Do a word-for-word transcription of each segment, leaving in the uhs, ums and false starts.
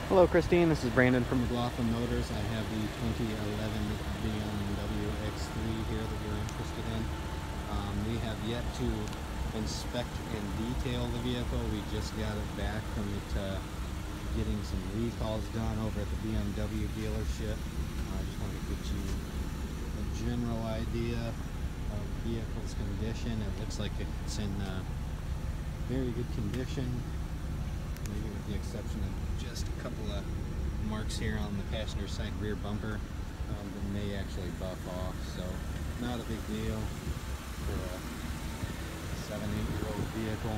Hello Christine, this is Brandon from McLaughlin Motors. I have the twenty eleven B M W X three here that you're interested in. Um, we have yet to inspect and detail the vehicle. We just got it back from it uh, getting some recalls done over at the B M W dealership. I uh, just wanted to get you a general idea of the vehicle's condition. It looks like it's in uh, very good condition, maybe with the exception of just a couple of marks here on the passenger side rear bumper um, that may actually buff off, so not a big deal for a seven, eight year old vehicle.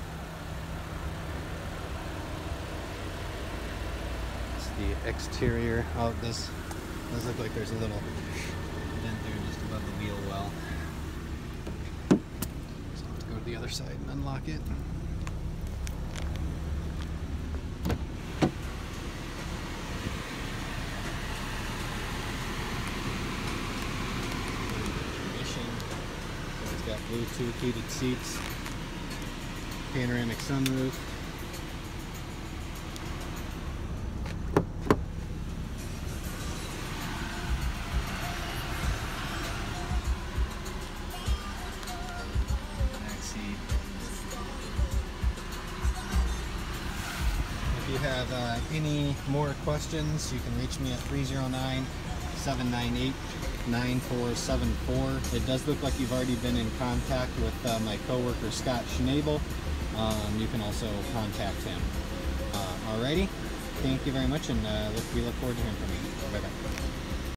It's the exterior. Oh, it does, does look like there's a little dent there just above the wheel well. Just have to go to the other side and unlock it. It's got Bluetooth heated seats, panoramic sunroof. Back seat. If you have uh, any more questions, you can reach me at three oh nine, seven nine eight, nine four seven four. It does look like you've already been in contact with uh, my coworker Scott Schnabel. Um, you can also contact him. Uh, alrighty, thank you very much, and uh, look, we look forward to hearing from you. Bye bye.